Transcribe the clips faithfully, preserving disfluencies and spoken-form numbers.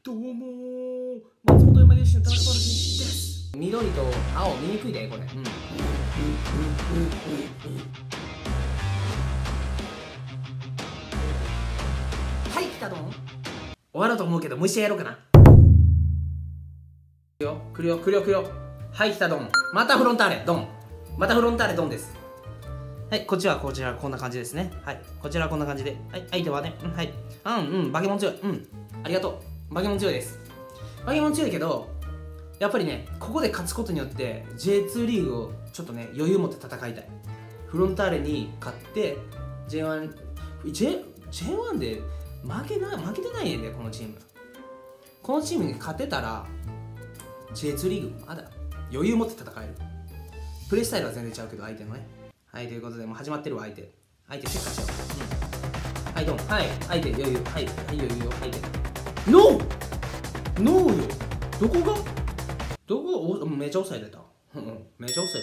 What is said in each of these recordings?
どうもー、松本山義の田中バル選手です。緑と青見にくいでこれ。うん。はい来たどん。終わろうと思うけどもう一試合やろうかな。来るよ来るよ来るよ来るよ。はい来たどん。またフロンターレドン。またフロンターレドンです。はい、こっちはこちらこんな感じですね。はい、こちらはこんな感じで。はい、相手はね、うん、はい。うんうん、バケモン強い。うん、ありがとう。バケモン強いです。バケモン強いけど、やっぱりね、ここで勝つことによって ジェイツー リーグをちょっとね、余裕持って戦いたい。フロンターレに勝って、ジェイワン、J、ジェイワン で負けな負けてないんだよ、このチーム。このチームに勝てたら、ジェイツー リーグまだ余裕持って戦える。プレースタイルは全然違うけど、相手のね。はい、ということで、もう始まってるわ、相手。相手、せっかちよ。うん。はい、どうも。はい、相手、余裕。はい、はい、余裕よ。相手。ノーノーよ。どこがどこがおめっちゃ抑えてた。うん、めっちゃ抑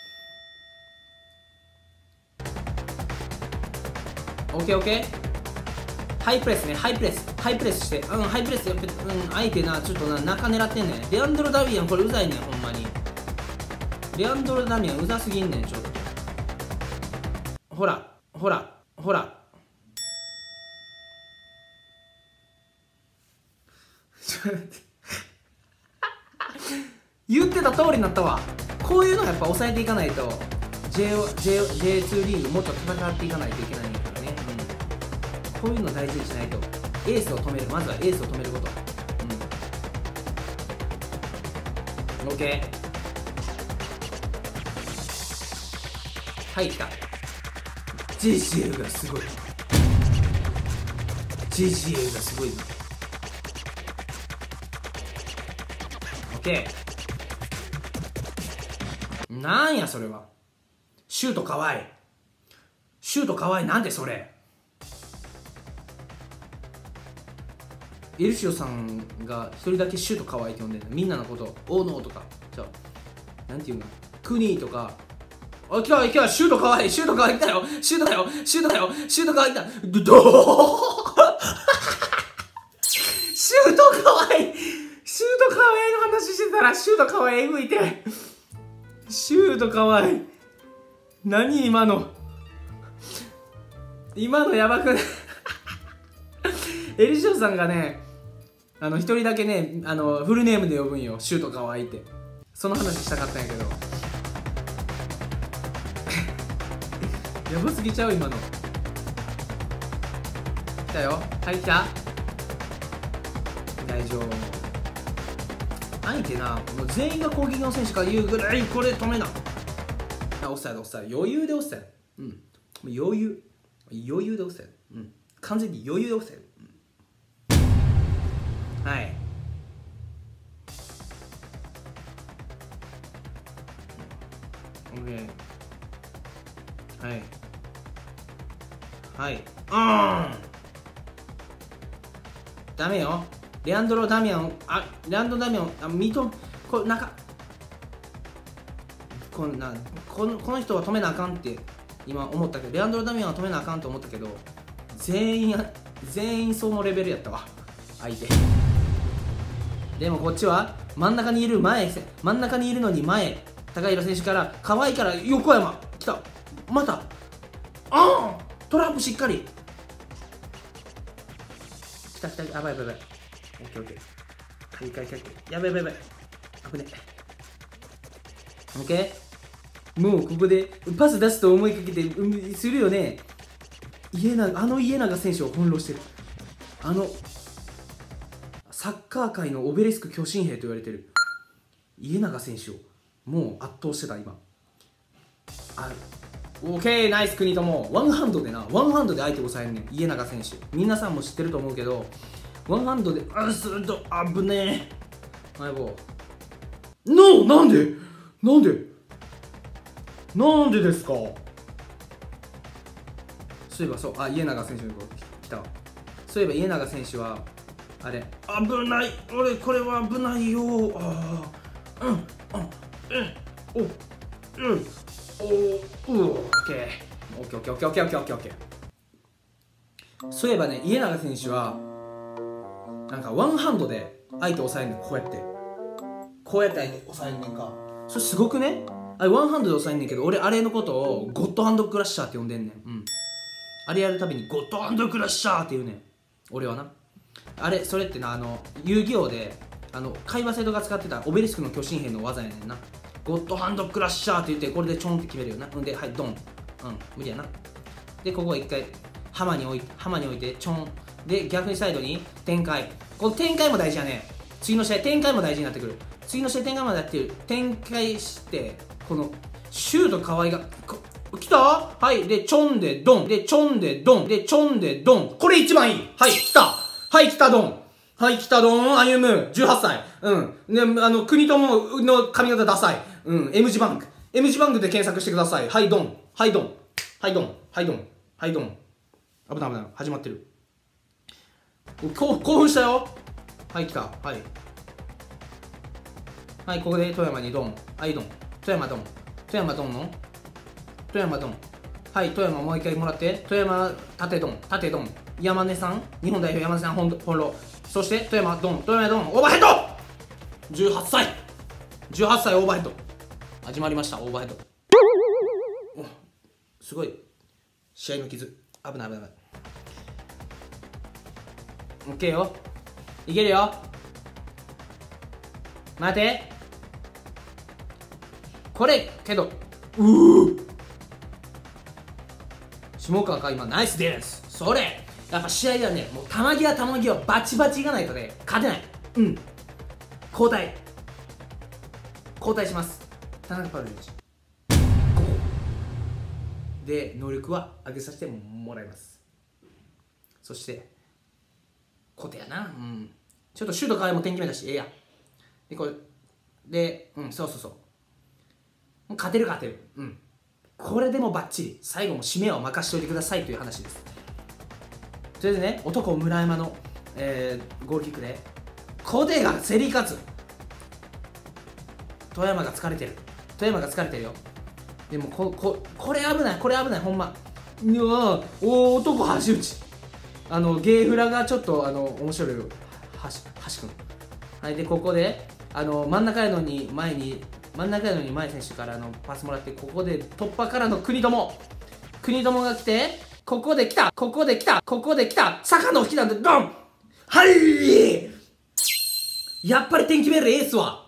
える。オッケーオッケー。ハイプレスね、ハイプレス。ハイプレスして。うん、ハイプレスやっぱ、うん、相手な、ちょっとな、中狙ってんねん。レアンドロ・ダミアン、これうざいねん、ほんまに。レアンドロ・ダミアン、うざすぎんねん、ちょっと。ほら、ほら、ほら。言ってた通りになったわ。こういうのやっぱ抑えていかないと ジェイツー リーグもっと戦っていかないといけないんだからね、うん、こういうの大事にしないと。エースを止める、まずはエースを止めること。うん、 OK。 はい来た。 ジェイジェイ がすごい。 ジェイジェイ がすごいな。 OK。なんやそれは。シュートかわいい。シュートかわいい。なんでそれ。エルシオさんが一人だけシュートかわいいって呼んでるの。みんなのことオーノーとかじゃあなんていうの、クニーとか。あ、来た来た。シュートかわいい。シュートかわいい。来たよ。シュートだよ。シュートだよ。シュートかわいい。来た。どどシュートかわいい。シュートかわいいの話してたらシュートかわいいえぐいて。シュートかわいい。何今の。今のやばくない。エリシオさんがね、あの一人だけね、あのフルネームで呼ぶんよ。シュートかわいいって。その話したかったんやけど。やばすぎちゃう今の。来たよ。はい来た。大丈夫。相手な、もう全員が攻撃の選手から言うぐらいこれ止めな。あ、オフサイドオフサイド。余裕でオフサイド。うん。余裕。余裕でオフサイド。うん。完全に余裕でオフサイド。うん、はい。オッケー。はい。はい。あーん。ダメよ。レアンドロ・ダミアン、あ、レアンドロ・ダミアン、あ、ミト、これ、なんか、こんな、この、この人は止めなあかんって今思ったけど、レアンドロ・ダミアンは止めなあかんと思ったけど、全員、全員そのレベルやったわ、相手。でもこっちは、真ん中にいる前、真ん中にいるのに前、高平選手から、可愛いから横山、来た、また、あートラップしっかり。来た来た、やばいやばいやばい。オッケーオッケー。かいかいかいかい。やばいやばいやばい。危ねえ。オッケー。もうここでパス出すと思いかけて、うん、するよね。家長、あの家長選手を翻弄してる。あの、サッカー界のオベリスク巨神兵と言われてる家長選手をもう圧倒してた今。ある。オッケー、ナイス国友。ワンハンドでな、ワンハンドで相手を抑えるねん、家長選手。皆さんも知ってると思うけど、ワンハンドで、あ、すると、あぶねえ。相棒。ノー、なんでなんでなんでですか。そういえばそう、あ、家長選手のとこ来た。そういえば家長選手は、あれ、危ない。俺、これは危ないよ。ああ、うん、あ、うん、お、うん。おー、うオッケーオッケーオッケーオッケーオッケーオッケーオッケー。そういえばね、家長選手はなんかワンハンドで相手押さえんねん。こうやってこうやって相手押さえんねんか。それすごくね。あれワンハンドで押さえんねんけど、俺あれのことをゴッドハンドクラッシャーって呼んでんねん。うん、あれやるたびにゴッドハンドクラッシャーって言うねん、俺はな。あれそれってな、あの遊戯王であの海馬生徒が使ってたオベリスクの巨神兵の技やねんな。ゴッドハンドクラッシャーって言って、これでちょんって決めるよな。んで、はい、ドン。うん、無理やな。で、ここは一回、浜に置いて、浜に置いて、ちょん。で、逆にサイドに展開。この展開も大事やね。次の試合、展開も大事になってくる。次の試合、展開もやってる。展開して、この、シュート河合が、来た？はい。で、ちょんで、ドン。で、ちょんで、ドン。で、ちょんで、ドン。これ一番いい。はい、来た。はい、来た、ドン。はい、来た、ドン。歩む。じゅうはっさい。うん。ね、あの、国友の髪型ダサい。うん。M 字バンク。M 字バンクで検索してください。はい、ドン。はい、ドン。はい、ドン。はい、ドン。はい、ドン。危ない危ない。始まってる。興奮したよ。はい、来た。はい。はい、ここで富山にドン。はい、ドン。富山ドン。富山ドンの富山ドン。はい、富山もう一回もらって。富山、縦ドン。縦ドン。山根さん。日本代表山根さん、本路。そして、富山ドン。富山ドン。オーバーヘッド !じゅうはっさい。じゅうはっさいオーバーヘッド。始まりました、オーバーヘッド。すごい。試合の傷。危ない危ない危ない。オッケーよ。いけるよ。待て。これ、けど、うー下川か今、ナイスディフェンス。それ、やっぱ試合ではね、もう球際球際バチバチいかないとね、勝てない。うん。交代。交代します。田中パウル選手。で、能力は上げさせてもらいます。そして、コテやな。うん。ちょっとシュート変えも点決めたし、ええやん。で、これ、で、うん、そうそうそう。もう勝てる勝てる。うん。これでもバッチリ。最後も締めを任しておいてくださいという話です。それでね、男村山の、えー、ゴールキックで、コテが競り勝つ。富山が疲れてる。富山が疲れてるよ。でもこここれ危ない、これ危ない、ほんま。うわお男橋打ち。あのゲーフラがちょっとあの面白いよ。橋橋君。はい、でここであの真ん中やのに前に真ん中やのに前選手からのパスもらって、ここで突破からの国友国友が来て、ここで来たここで来たここで来た坂野引きなんでドン。はい、やっぱり点決めるエースは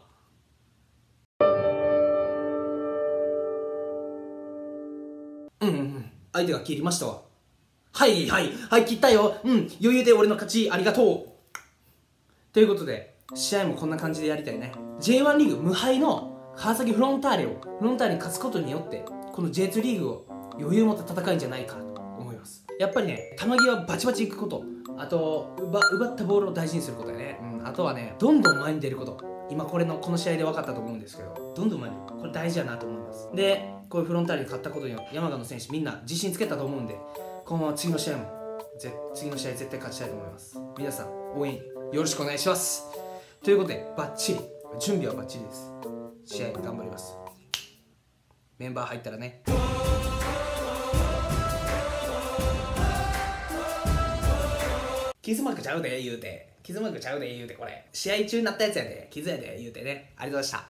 うんうんうん、相手が切りましたわ。はいはいはい、切ったよ。うん、余裕で俺の勝ち、ありがとう。ということで、試合もこんな感じでやりたいね。ジェイワン リーグ無敗の川崎フロンターレを、フロンターレに勝つことによって、この ジェイツー リーグを余裕を持って戦うんじゃないかと思います。やっぱりね、球際バチバチいくこと、あと、奪、奪ったボールを大事にすることやね。うん、あとはね、どんどん前に出ること。今これの、この試合で分かったと思うんですけど、どんどん前に出る。これ大事やなと思います。で、こういうフロンターレに勝ったことによって山鹿の選手みんな自信つけたと思うんで、このまま次の試合もぜ次の試合絶対勝ちたいと思います。皆さん応援よろしくお願いします。ということでバッチリ準備はバッチリです。試合頑張ります。メンバー入ったらね。傷マークちゃうで言うて傷マークちゃうで言うてこれ試合中になったやつやで傷やで言うてね。ありがとうございました。